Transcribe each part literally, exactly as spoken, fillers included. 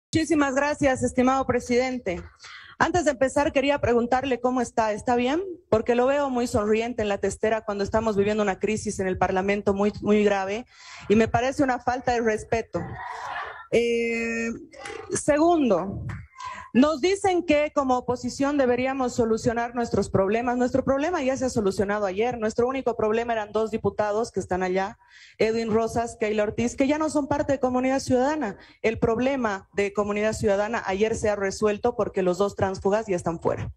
Muchísimas gracias, estimado presidente. Antes de empezar, quería preguntarle cómo está. ¿Está bien? Porque lo veo muy sonriente en la testera cuando estamos viviendo una crisis en el Parlamento muy, muy grave y me parece una falta de respeto. Eh, segundo, nos dicen que como oposición deberíamos solucionar nuestros problemas. Nuestro problema ya se ha solucionado ayer. Nuestro único problema eran dos diputados que están allá, Edwin Rosas, Keila Ortiz, que ya no son parte de Comunidad Ciudadana. El problema de Comunidad Ciudadana ayer se ha resuelto porque los dos tránsfugas ya están fuera.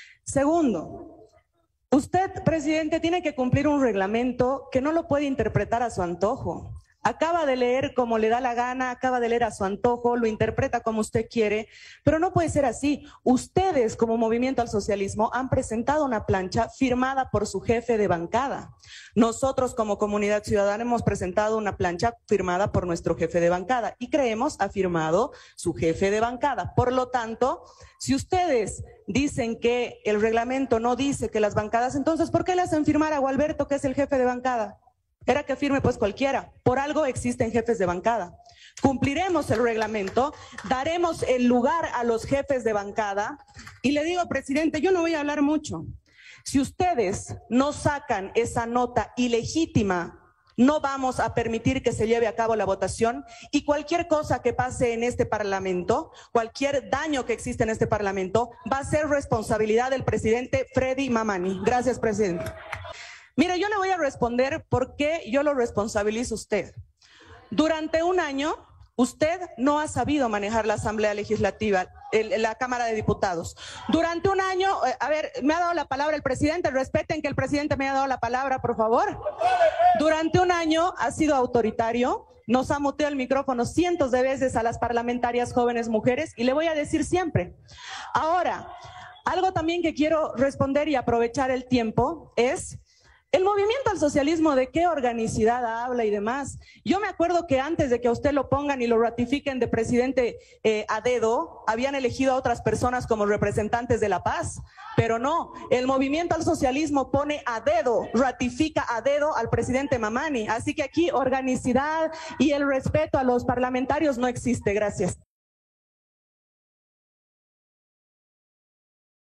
Segundo, usted, presidente, tiene que cumplir un reglamento que no lo puede interpretar a su antojo. Acaba de leer como le da la gana, acaba de leer a su antojo, lo interpreta como usted quiere, pero no puede ser así. Ustedes, como Movimiento al Socialismo, han presentado una plancha firmada por su jefe de bancada. Nosotros, como Comunidad Ciudadana, hemos presentado una plancha firmada por nuestro jefe de bancada y creemos ha firmado su jefe de bancada. Por lo tanto, si ustedes dicen que el reglamento no dice que las bancadas, entonces, ¿por qué le hacen firmar a Gualberto, que es el jefe de bancada? Era que firme pues cualquiera. Por algo existen jefes de bancada. Cumpliremos el reglamento, daremos el lugar a los jefes de bancada. Y le digo, presidente, yo no voy a hablar mucho. Si ustedes no sacan esa nota ilegítima, no vamos a permitir que se lleve a cabo la votación y cualquier cosa que pase en este Parlamento, cualquier daño que existe en este Parlamento, va a ser responsabilidad del presidente Freddy Mamani. Gracias, presidente. Mire, yo le voy a responder por qué yo lo responsabilizo a usted. Durante un año, usted no ha sabido manejar la Asamblea Legislativa, el, la Cámara de Diputados. Durante un año, eh, a ver, me ha dado la palabra el presidente, respeten que el presidente me ha dado la palabra, por favor. Durante un año ha sido autoritario, nos ha muteado el micrófono cientos de veces a las parlamentarias jóvenes mujeres y le voy a decir siempre. Ahora, algo también que quiero responder y aprovechar el tiempo es... El Movimiento al Socialismo, ¿de qué organicidad habla y demás? Yo me acuerdo que antes de que a usted lo pongan y lo ratifiquen de presidente eh, a dedo, habían elegido a otras personas como representantes de la paz, pero no, el Movimiento al Socialismo pone a dedo, ratifica a dedo al presidente Mamani, así que aquí organicidad y el respeto a los parlamentarios no existe. Gracias.